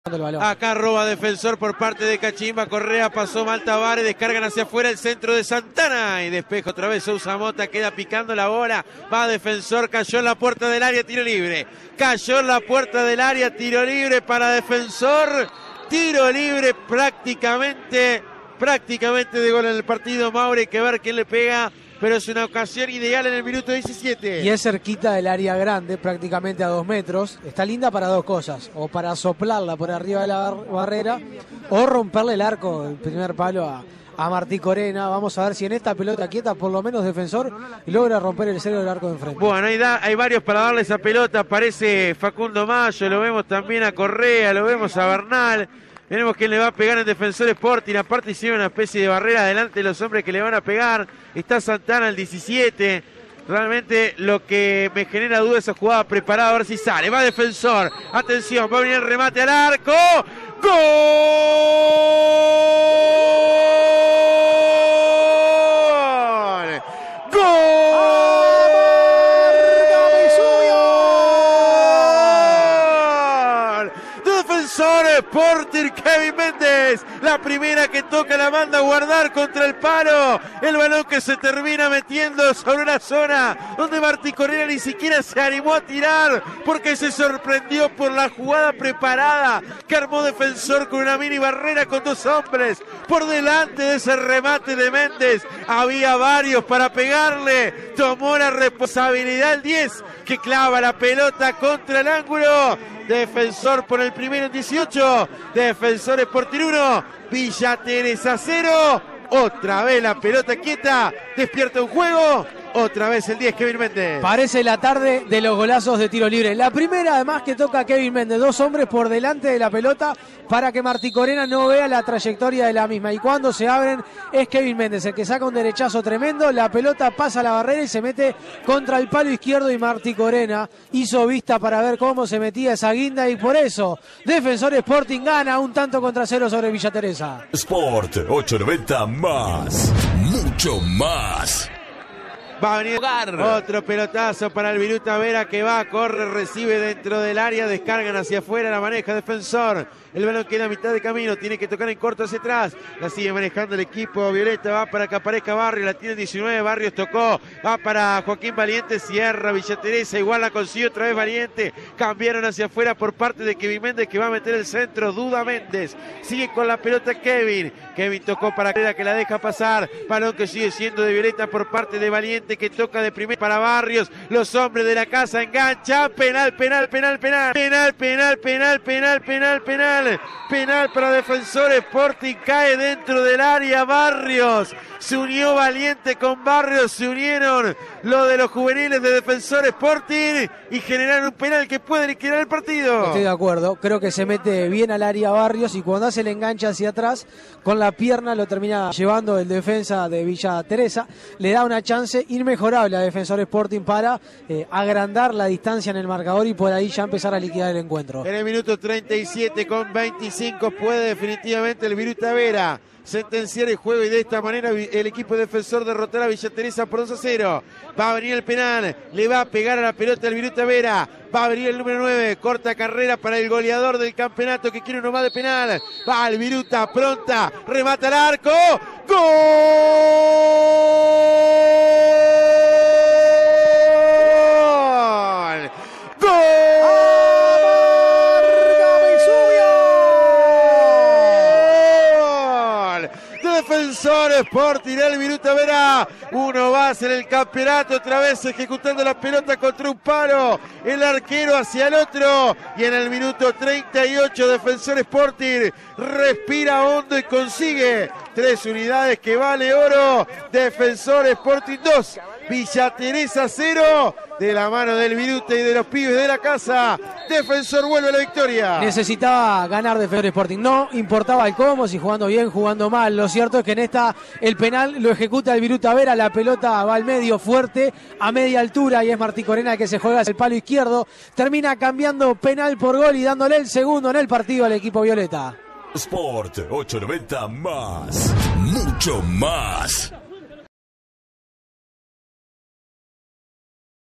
Acá roba Defensor por parte de Cachimba. Correa pasó mal Tavares. Descargan hacia afuera el centro de Santana. Y despeja otra vez Sousa Mota. Queda picando la bola. Va Defensor. Cayó en la puerta del área. Tiro libre. Cayó en la puerta del área. Tiro libre para Defensor. Tiro libre prácticamente de gol en el partido. Maure, hay que ver quién le pega. Pero es una ocasión ideal en el minuto 17. Y es cerquita del área grande, prácticamente a 2 metros. Está linda para dos cosas. O para soplarla por arriba de la barrera, o romperle el arco, el primer palo a Martí Corena. Vamos a ver si en esta pelota quieta, por lo menos Defensor logra romper el cero del arco de enfrente. Bueno, hay varios para darle esa pelota. Aparece Facundo Mayo, lo vemos también a Correa, lo vemos a Bernal. Veremos quién le va a pegar en Defensor Sporting. Aparte hicieron una especie de barrera delante de los hombres que le van a pegar. Está Santana el 17. Realmente lo que me genera duda es esa jugada preparada. A ver si sale. Va Defensor. Atención, va a venir el remate al arco. ¡Gol! ¡Gol! Defensor Sporting, Kevin Méndez, la primera que toca la manda a guardar contra el palo, el balón que se termina metiendo sobre una zona donde Martí Correa ni siquiera se animó a tirar porque se sorprendió por la jugada preparada que armó Defensor con una mini barrera con dos hombres por delante de ese remate de Méndez. Había varios para pegarle, tomó la responsabilidad el 10 que clava la pelota contra el ángulo. Defensor por el primero en 18. Defensor Sporting 1. Villa Teresa 0. Otra vez la pelota quieta. Despierta un juego. Otra vez el 10, Kevin Méndez. Parece la tarde de los golazos de tiro libre. La primera además que toca Kevin Méndez. Dos hombres por delante de la pelota para que Martí Corena no vea la trayectoria de la misma. Y cuando se abren es Kevin Méndez el que saca un derechazo tremendo. La pelota pasa a la barrera y se mete contra el palo izquierdo. Y Martí Corena hizo vista para ver cómo se metía esa guinda. Y por eso Defensor Sporting gana un tanto contra 0 sobre Villa Teresa. Sport 890 más. Mucho más. Va a venir otro pelotazo para el Viruta Vera que va, corre, recibe dentro del área, descargan hacia afuera, la maneja Defensor. El balón queda a mitad de camino, tiene que tocar en corto hacia atrás. La sigue manejando el equipo Violeta, va para que aparezca Barrios, la tiene 19, Barrios tocó, va para Joaquín Valiente, cierra Villa Teresa, igual la consiguió otra vez Valiente. Cambiaron hacia afuera por parte de Kevin Méndez que va a meter el centro, duda Méndez. Sigue con la pelota Kevin tocó para Correa que la deja pasar. Balón que sigue siendo de Violeta por parte de Valiente que toca de primera para Barrios. Los hombres de la casa enganchan. Penal para Defensor Sporting. Cae dentro del área Barrios. Se unió Valiente con Barrios. Se unieron lo de los juveniles de Defensor Sporting y generaron un penal que puede liquidar el partido. Estoy de acuerdo. Creo que se mete bien al área Barrios y cuando hace el enganche hacia atrás con la pierna lo termina llevando el defensa de Villa Teresa. Le da una chance inmejorable a Defensor Sporting para agrandar la distancia en el marcador y por ahí ya empezar a liquidar el encuentro. En el minuto 37 con 25 puede definitivamente el Viruta Vera sentenciar el juego y de esta manera el equipo Defensor derrotará a Villa Teresa por 2-0. Va a venir el penal, le va a pegar a la pelota el Viruta Vera. Va a venir el número 9, corta carrera para el goleador del campeonato que quiere uno más de penal. Va el Viruta, pronta, remata al arco. ¡Gol! ¡Gol! Defensor Sporting, el Viruta Vera, uno más en el campeonato, otra vez ejecutando la pelota contra un palo, el arquero hacia el otro, y en el minuto 38 Defensor Sporting respira hondo y consigue 3 unidades que vale oro. Defensor Sporting 2, Villa Teresa 0, de la mano del Viruta y de los pibes de la casa. Defensor vuelve a la victoria. Necesitaba ganar Defensor Sporting, no importaba el cómo, si jugando bien, jugando mal. Lo cierto es que en esta el penal lo ejecuta el Viruta Vera, la pelota va al medio fuerte, a media altura, y es Martí Corena el que se juega hacia el palo izquierdo. Termina cambiando penal por gol y dándole el segundo en el partido al equipo violeta. Sport 890 más. Mucho más.